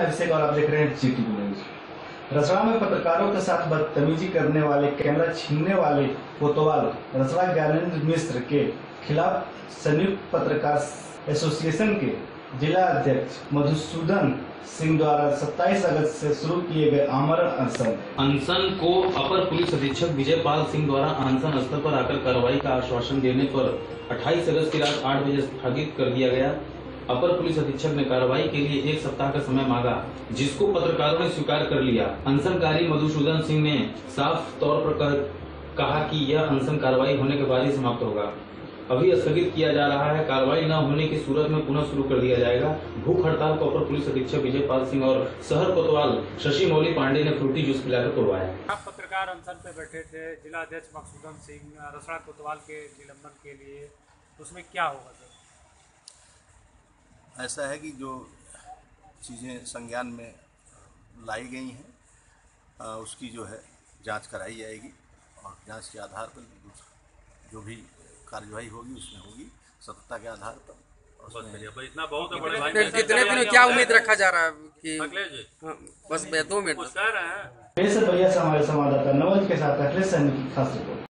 अभिषेक और आप देख रहे हैं GTV न्यूज। रसड़ा में पत्रकारों के साथ बदतमीजी करने वाले, कैमरा छीनने वाले कोतवाल रसड़ा ज्ञानेंद्र मिश्र के खिलाफ संयुक्त पत्रकार एसोसिएशन के जिला अध्यक्ष मधुसूदन सिंह द्वारा 27 अगस्त से शुरू किए गए आमरण अनशन को अपर पुलिस अधीक्षक विजयपाल सिंह द्वारा अनशन स्थल पर आकर कार्रवाई का आश्वासन देने पर 28 अगस्त की रात 8 बजे स्थगित कर दिया गया। अपर पुलिस अधीक्षक ने कार्रवाई के लिए 1 सप्ताह का समय मांगा, जिसको पत्रकारों ने स्वीकार कर लिया। अनशनकारी मधुसूदन सिंह ने साफ तौर पर कहा कि यह अनशन कार्रवाई होने के बाद ही समाप्त होगा। अभी स्थगित किया जा रहा है, कार्रवाई न होने की सूरत में पुनः शुरू कर दिया जाएगा। भूख हड़ताल को अपर पुलिस अधीक्षक विजयपाल सिंह और शहर कोतवाल शशि मौली पांडे ने फ्रूटी जूस पिलाकर तोड़वाया। पत्रकार अनशन पे बैठे थे, जिला अध्यक्ष मधुसूदन सिंह रसड़ा कोतवाल के निलंबन के लिए, उसमें क्या होगा सर? ऐसा है कि जो चीज़ें संज्ञान में लाई गई हैं उसकी जो है जांच कराई जाएगी और जांच के आधार पर जो भी कार्यवाही होगी उसमें होगी सतर्कता के आधार पर। इतना बहुत बड़े भाई कितने दिन क्या उम्मीद रखा जा रहा है कि बस 2 मिनट बढ़िया से हमारे संवाददाता नवज के साथ अखिलेश सैनी की खास रिपोर्ट।